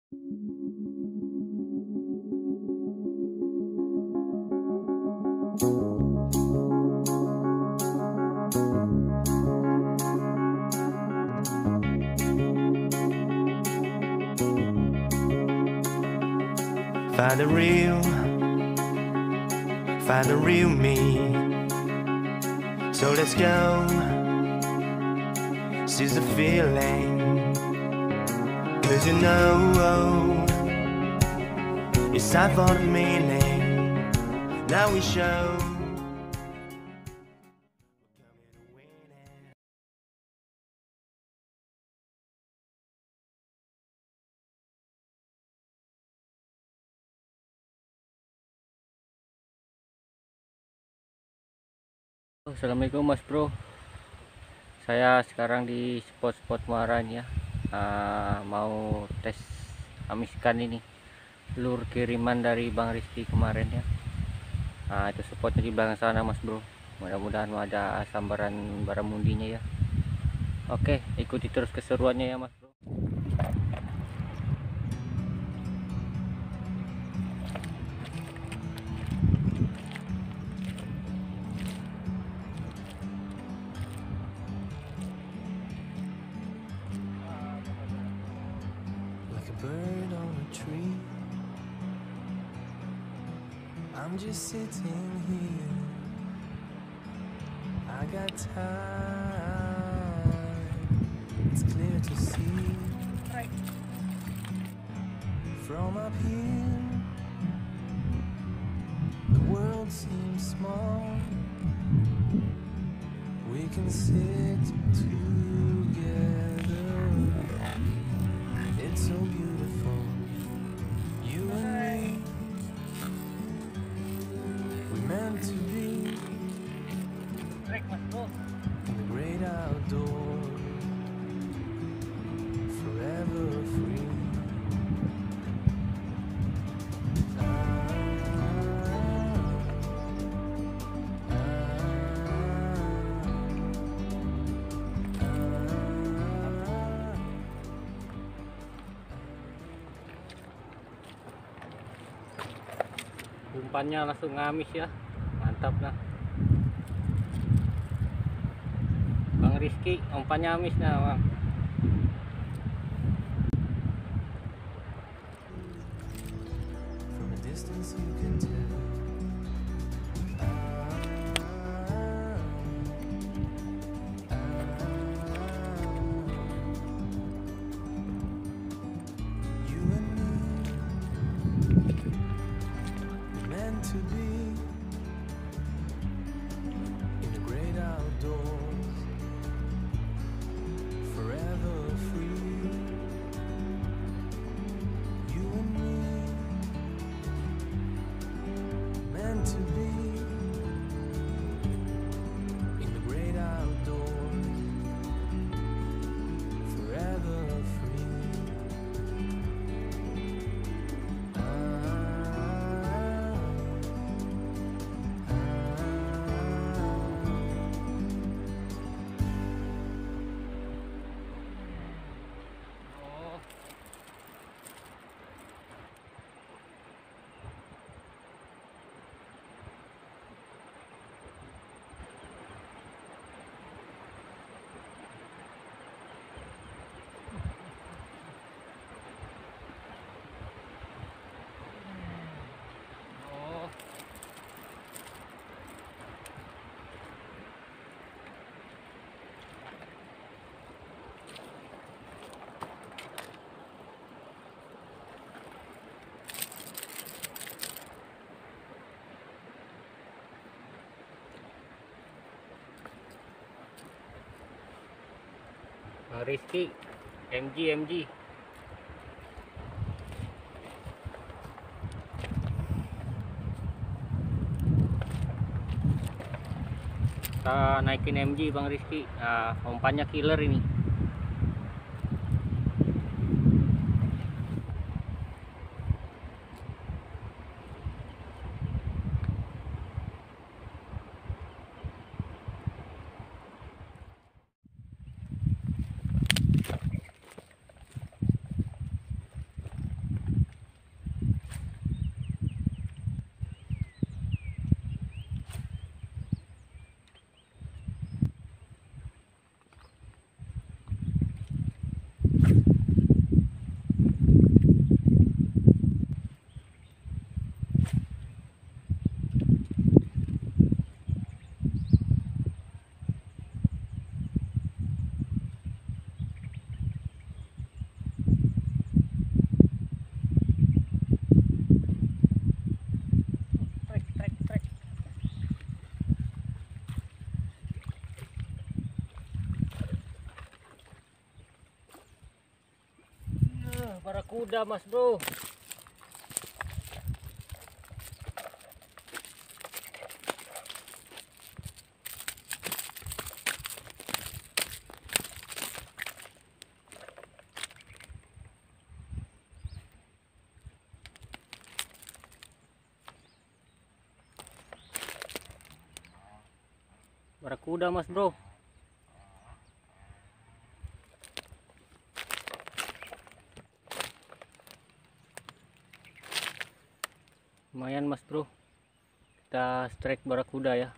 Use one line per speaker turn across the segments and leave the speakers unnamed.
Find the real me. So let's go, seize the feeling. 'Cause you know, it's time for the meaning. Now we show.
Assalamualaikum Mas Bro, saya sekarang di spot Muaran ya. Mau tes amis ikan ini, lur kiriman dari Bang Rizky kemarin ya. Itu spotnya di belakang sana Mas Bro, mudah-mudahan ada sambaran baramundinya ya. Oke, ikuti terus keseruannya ya Mas Bro.
Bird on a tree, I'm just sitting here. I got time, it's clear to see. From up here, the world seems small. We can sit together. It's so beautiful, you and me. We meant to be in the great outdoors, forever free.
Umpannya langsung ngamis ya, mantap nah. Bang Rizky umpannya amis nah Bang.
From a distance you can tell. You and me, we're meant to be in the great outdoors, forever free. You and me, meant to be in the great outdoors, forever free.
Bang Rizky MG kita naikin MG Bang Rizky. Umpannya killer ini. Barakuda mas bro. Barakuda mas bro. Lumayan mas bro, kita strike barakuda ya.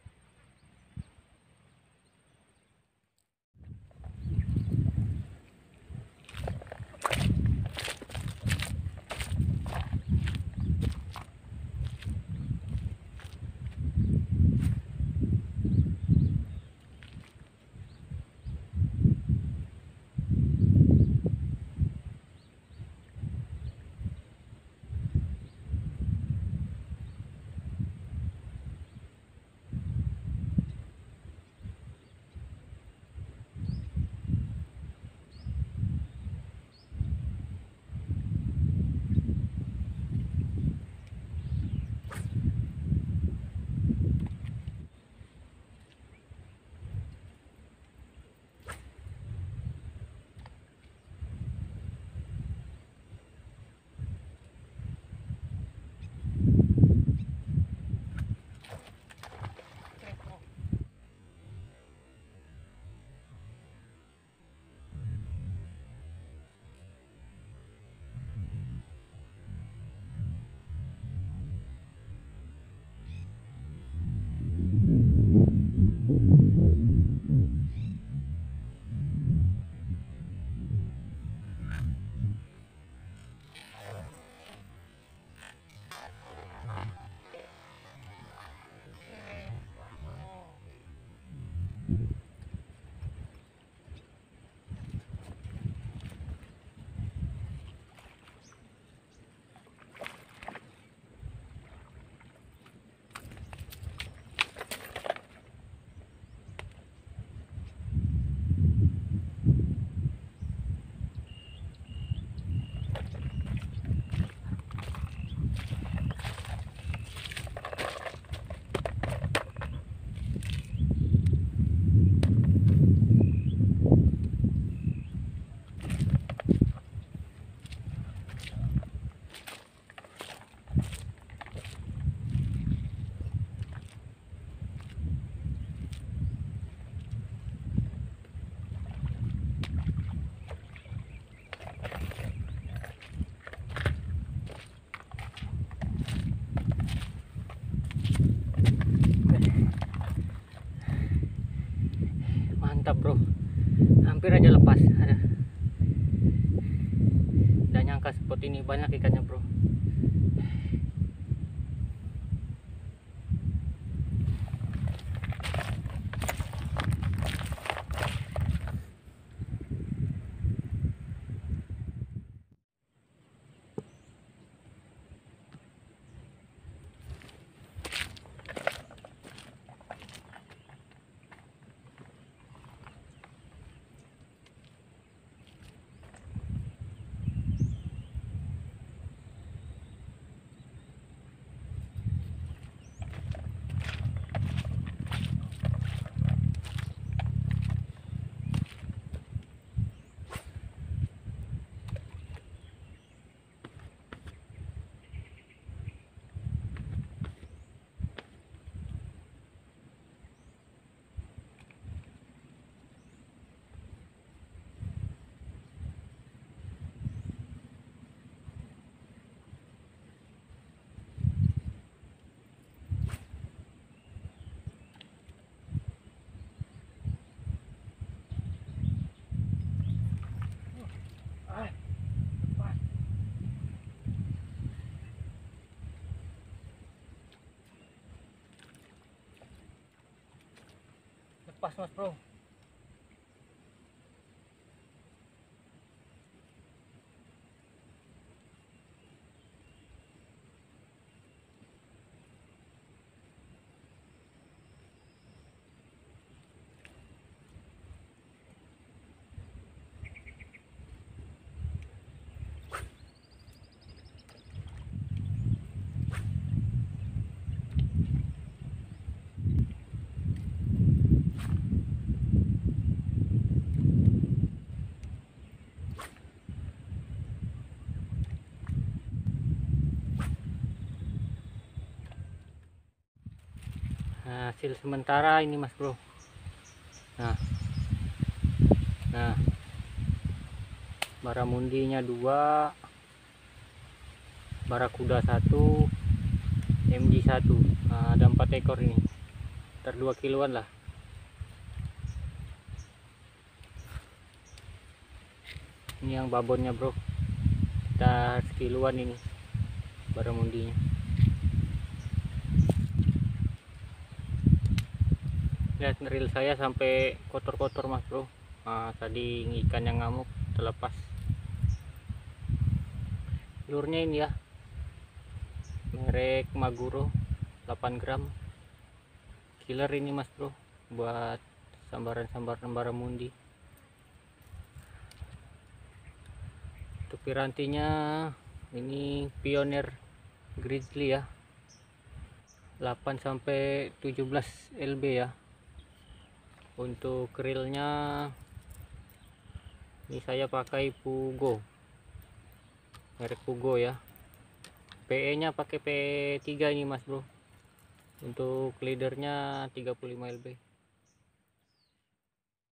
Mantap bro, hampir aja lepas. Udah nyangka spot ini banyak ikannya bro. Lepas mas bro. Nah, hasil sementara ini mas bro. Nah baramundinya 2, barakuda 1, MG 1. Nah, ada 4 ekor ini, sekitar 2 kiloan lah. Ini yang babonnya bro, sekitar sekiloan ini baramundinya. Lihat reel saya sampai kotor-kotor mas bro. Nah, tadi ikan yang ngamuk terlepas. Lurnya ini ya, merek Maguro 8 gram. Killer ini mas bro, buat sambaran-sambaran baramundi. Untuk pirantinya ini Pioneer Grizzly ya, 8 sampai 17 lb ya. Untuk reelnya ini saya pakai Pugo, merek Pugo ya. PE nya pakai PE 3 ini mas bro. Untuk leadernya 35 lb.